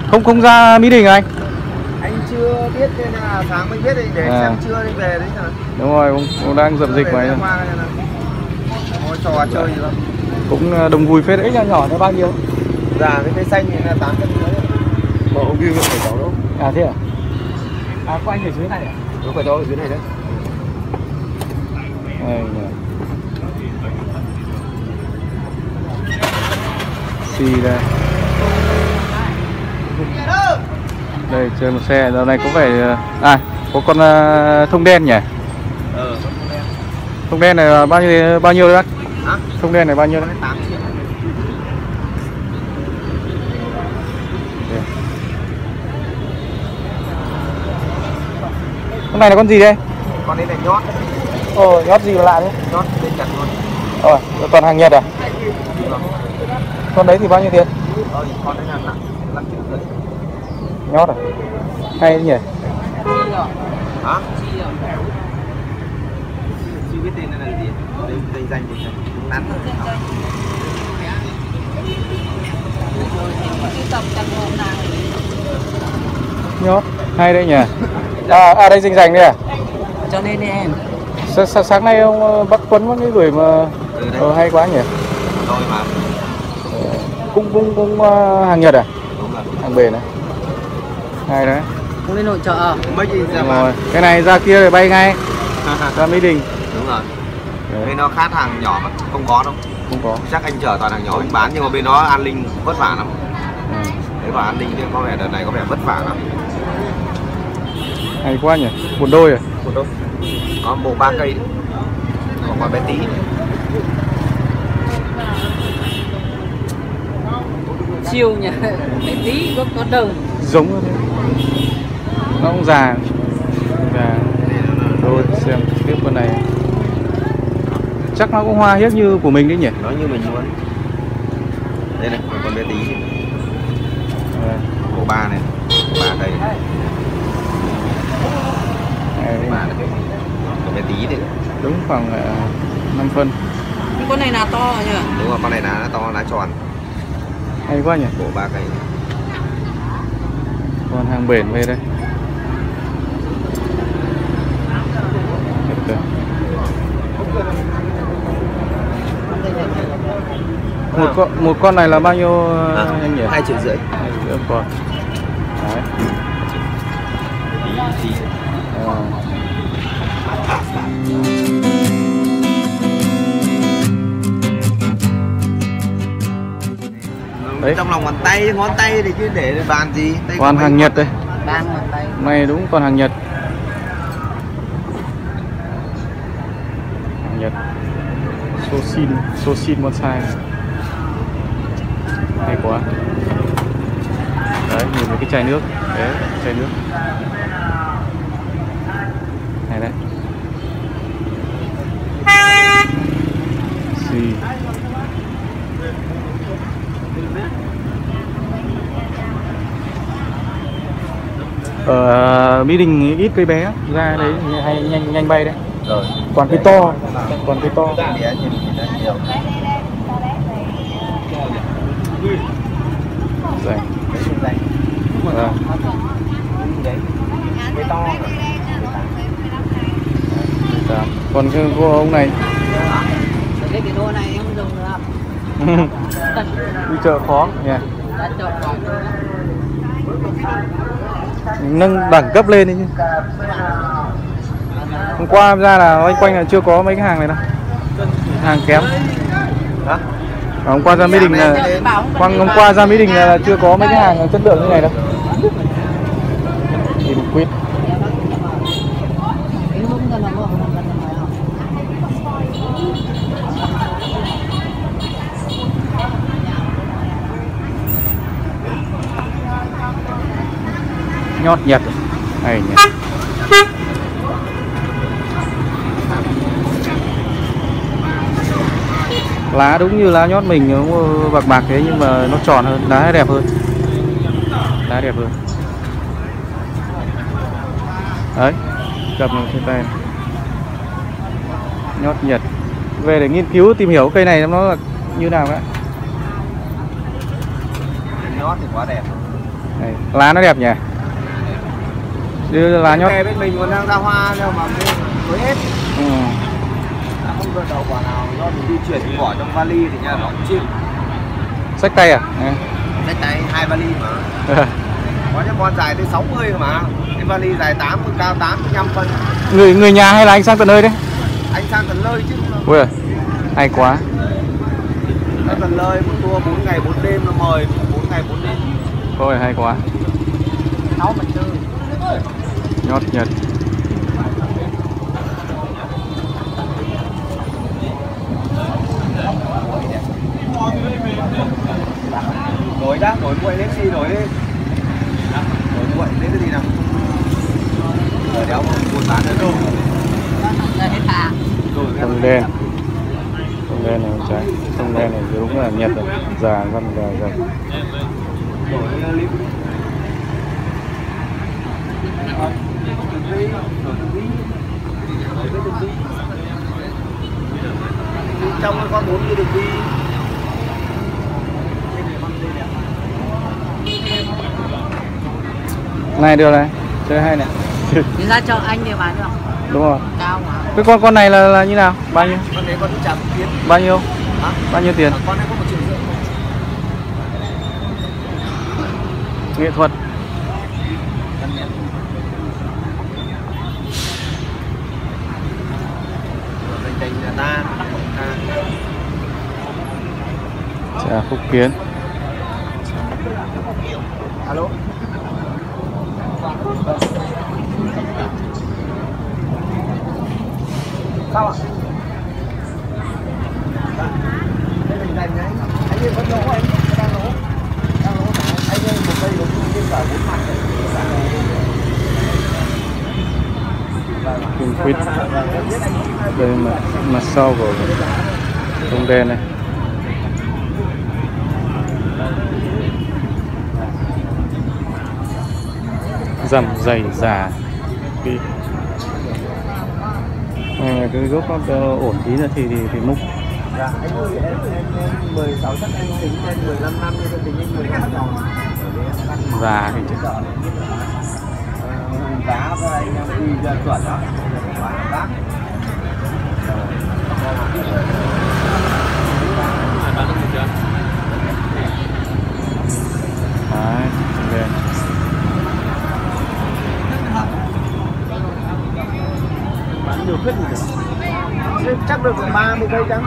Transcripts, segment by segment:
Không ra Mỹ Đình à anh? Anh chưa biết nên là sáng mới biết thì để xem trưa đi về đấy nào. Đúng rồi, cũng đang dập dịch mà. Có trò chơi gì không? Cũng đông vui phết đấy. Nhỏ nhỏ nó bao nhiêu? Dạ cái cây xanh này là 800 rưỡi. Mà ông kia phải cháu đâu? À thế à? À có anh ở dưới này à? Đúng phải cháu ở dưới này đấy. Xì đây. Đây chơi một xe, giờ này có phải có con thông đen nhỉ? Thông đen này là bao nhiêu đấy bác? Hả? Thông đen này bao nhiêu đấy? 8 triệu. Con này là con gì đây? Con đấy là nhót. Ồ, nhót gì mà lạ thế? Nhót lên chặt luôn. Toàn hàng Nhật à? Con đấy thì bao nhiêu tiền? Con đấy là 5 triệu rưỡi. Nhót à? Hay nhỉ? Hả? Chưa biết tên này là gì? Đây danh gì? Nắn thôi. Nhót hay đấy nhỉ. Đây rành đây à? Cho nên em sáng nay ông bắt Tuấn có cái gửi mà hay quá nhỉ. Rồi mà cũng hàng Nhật à? đúng rồi. Hàng bền này hay đấy. không lên nội chợ Mấy gì ra rồi cái này ra kia thì bay ngay ra Mỹ Đình. Đúng rồi. Bên nó khác hàng nhỏ mà không có đâu. Không có. Chắc anh chở toàn hàng nhỏ anh bán, nhưng mà bên đó an ninh vất vả lắm. Thế vào an ninh thì có vẻ đợt này có vẻ vất vả lắm. Hay quá nhỉ. Một đôi à? Một đôi. Có bộ 3 cây đấy. Còn quả bé tí. chiều nhỉ, bé tí có đồng giống như thế. Nó cũng già. Rồi xem tiếp con này. Chắc nó cũng hoa hiếc như của mình đấy nhỉ? Nó như mình luôn. Đây này, còn bé tí. Bộ 3 này. 3 cây. Còn bé tí thì đúng khoảng 5 phân. con này là to nhỉ? Đúng rồi, con này lá to, lá tròn. Hay quá nhỉ. Bộ 3 cây. Còn hàng bền về đây. Một con này là bao nhiêu anh nhỉ? 2,5 triệu. 2 triệu con. Đấy. Đấy. Trong lòng ngón tay thì chứ để bàn gì? Đây còn hàng Nhật đây. Bàn ngón tay. Này đúng còn hàng Nhật. Hàng Nhật. Sosin bonsai. Hay quá. Đấy, nhìn thấy cái chai nước. Đấy, chai nước. Này đấy. Xì. Ở Mỹ Đình ít cây bé ra đấy hay nhanh bay đấy. Rồi. Còn cây to, Bé nhìn nhiều. Dày. Đấy. Cái to. Còn cái của ông này. Cái đô này em dùng được. Đi chợ khó nhỉ. Nâng đẳng cấp lên đi chứ. Hôm qua ra là quanh quanh là chưa có mấy cái hàng này đâu. Hàng kém. Hả? Hôm qua ra Mỹ Đình là hôm qua ra Mỹ Đình là chưa có mấy cái hàng chất lượng như này đâu. Nhìn quýt. Nhót Nhật này nhỉ. Lá đúng như lá nhót mình, nó bạc bạc thế nhưng mà nó tròn hơn, lá đẹp hơn. Lá đẹp hơn. Đấy, cầm trên tay. Nhót Nhật. Về để nghiên cứu tìm hiểu cây này nó là như nào đấy. Nhót thì quá đẹp. Đây, lá nó đẹp nhỉ. Đưa lá nhót. Bên mình còn đang ra hoa đâu mà mới hết. Ừ. Không có đầu quả nào do mình di chuyển thì bỏ trong vali thì nha nó cũng chịu. Xách tay à? Xách tay 2 vali mà. Có những con dài tới 60 mà. Cái vali dài 80 cao 85 phân. Người nhà hay là anh sang tận nơi đấy? Anh sang tận nơi chứ. Ui giời, hay quá. Sang tận nơi một tour 4 ngày 4 đêm nó mời 4 ngày 4 đêm. Ôi hay quá. 6 mình tư. Nhót Nhật. Đổi đã, đổi quậy lên gì đổi đi. Đổi quậy lên cái gì nào. Ở đéo buôn bán nữa đâu. Không đen. Không đen này trái. Không đen này đúng là Nhật rồi. Già văn già. Đổi lip. Trong nó có 40 đường đi. Này được này, chơi hay này. Thì ra cho anh thì bán được. Đúng rồi. Cao mà. Cái con này là như nào? Bao nhiêu? Con đấy con chả tiền. Bao nhiêu? Hả? Bao nhiêu tiền? Con này có 1,5 triệu. Nghệ thuật. Dành nhà ta. Chà Phúc Kiến. Alo. Sao ạ? Đây mình dành đấy. Anh ơi, con lỗ anh đang lỗ. Đang lỗ mà. Anh ơi, một cây lỗ trên cả 4 mặt này. Kim quýt. Đây mặt sau của tông đen này. Dầm dày già. Cái gốc nó ổn tí nữa thì múc. Dạ, anh ơi, em 16 chắc anh tính lên 15 năm nhưng em tính lên 15 năm. Già thì chứ. Giá với anh em đi chuẩn đó. Bác. Đấy, đen. Bán nhiều khuyết gì được. Chắc được 30 cây trắng.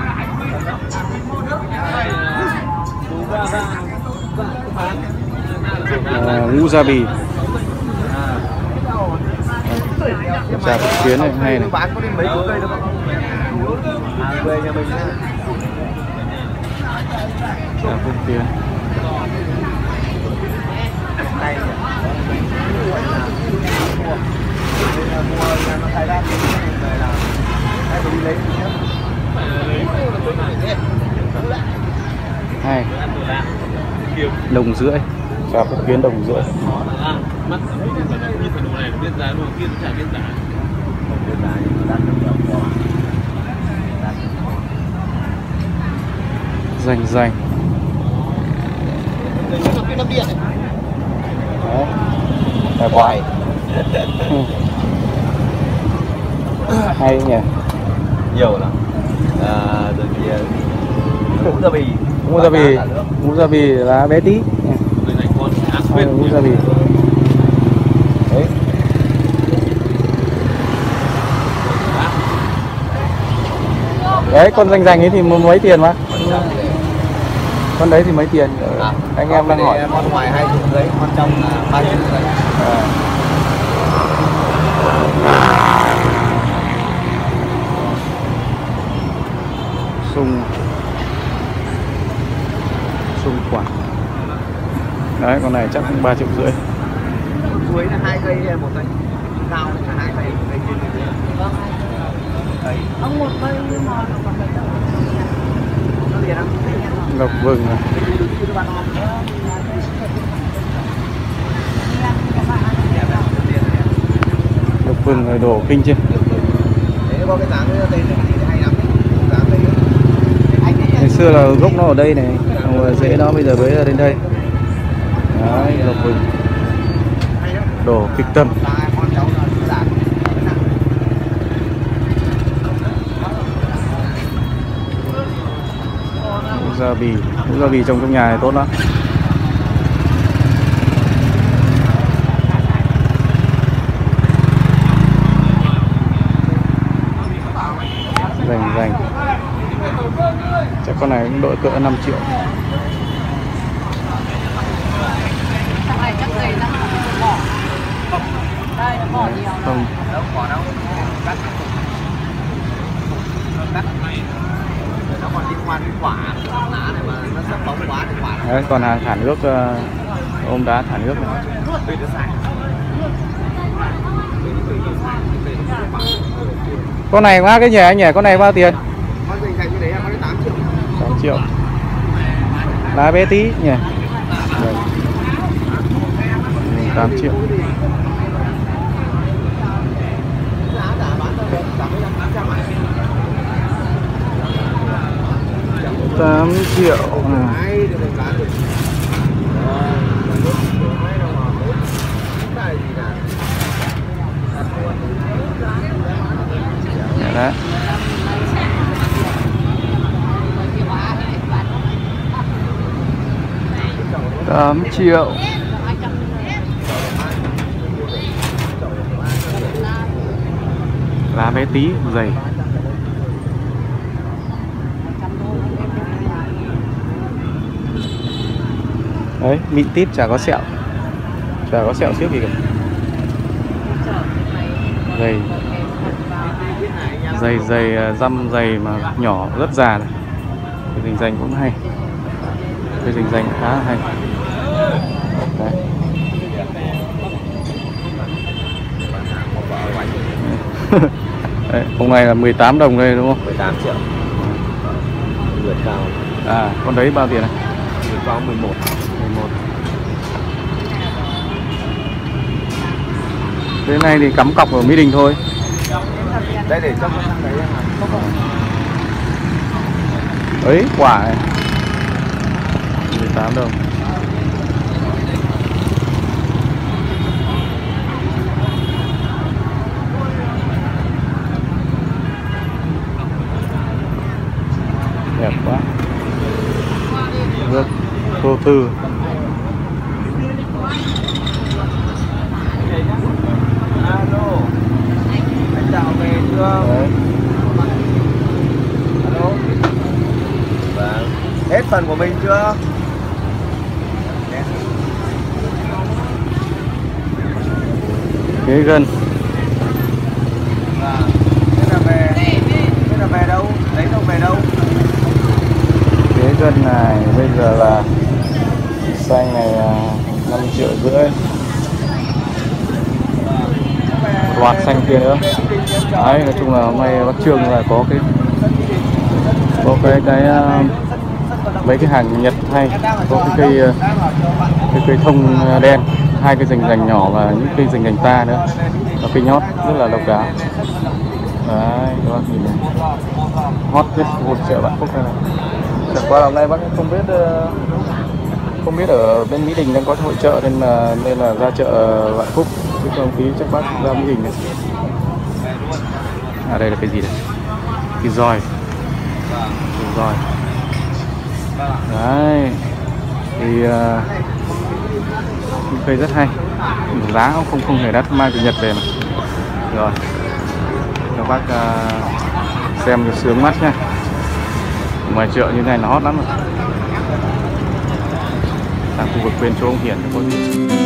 Wasabi. Chà Phúc Kiến này hay này. Bán có đến mấy chục cây được không? Về nhà mình nha. Chà Phúc Kiến. Đây. Mua nó thay ra về là hay đi lấy nhé. Hay. Đồng rưỡi. Chà Phúc Kiến đồng rưỡi. Mắt như thế này biết giá luôn, kia chả biết giá. Rành. Đấy. Là quái. Hay nhỉ. Nhiều lắm. Rồi thì Wasabi là bé tí. Người này con ăn Hay quên. wasabi. Đấy. Đấy con rành ấy thì mấy tiền mà. Con đấy thì mấy tiền? Anh em đang hỏi. Con ngoài 20 đấy, con trong là 30 đấy. Sung quả. Đấy con này chắc 3,5 triệu. Cuối là 2 cây hay 1 cây? Cao là 2 cây, cây trên cây. Vâng. Đấy. Ông một cây nhưng mà nó còn phải đâu. Nó liền không? Lộc vừng này. Lộc vừng rồi đổ kinh chưa? Đấy có cái dáng đây hay lắm. Dáng đây. Ngày xưa là gốc nó ở đây này, rễ nó bây giờ mới đến đây. Đấy, lộc vừng đồ kịch tân. Gia bì trồng trong nhà này tốt lắm. Dành chắc con này cũng độ cỡ 5 triệu. Thằng này chắc dày lắm, bỏ. Đây nó bỏ nhiều. Không. Đâu bỏ đâu. Cắt. Nó còn liên quan đến quả lá này mà nó sắp bóng quá thì quả. Đấy, còn hàng thả nước, ôm đá thả nước này. Con này quá cái nhỉ anh nhỉ, con này bao tiền? Con dành như đấy con 8 triệu. 8 triệu. Lá bé tí nhỉ. Đây. 8 triệu. Giá cả bán đâu đấy, 85 ạ. 8 triệu. Đấy, được bán được. Đấy. $8 triệu. Lá bé tí, dày. Đấy, mịn tít, chả có sẹo. Chả có sẹo xước gì cả. Dày răm dày mà nhỏ rất già này. Cái rình rành cũng hay. Cái rình rành khá hay. Đấy. Đấy, hôm nay là 18 đồng đây đúng không? 18 triệu. Vượt cao. À, con đấy bao tiền này? Vượt cao 11. 11. Cái này thì cắm cọc ở Mỹ Đình thôi. Đây để cho con thằng đấy Ấy, quả này 18 đồng. Đẹp quá. Nước vô tư. Alo. Anh chào về chưa? Đấy. Alo. Vâng. Hết phần của mình chưa? Kế gân. Vâng. Thế là về đâu? Lấy đâu về đâu? Kế gân này bây giờ là xanh này 5,5 triệu. Loạt xanh kia nữa. Đấy, nói chung là hôm nay bác Trương là có mấy cái hàng Nhật hay, có cái cây thông đen, 2 cái rành rành nhỏ và những cây rành rành ta nữa, và cây nhót rất là độc đáo. Đấy, các bác nhìn này, hot nhất khu chợ Vạn Phúc này. Chẳng qua là hôm nay bác không biết ở bên Mỹ Đình đang có hội chợ nên là ra chợ Vạn Phúc, chứ không tí chắc bác ra Mỹ Đình này. À, đây là cái gì đây? Cái roi. Đấy, thì cây rất hay, giá cũng không hề đắt, mang từ Nhật về mà. Rồi, các bác xem cho sướng mắt nha. Ngoài chợ như thế này nó hot lắm rồi. Sang khu vực bên chỗ ông Hiển có gì.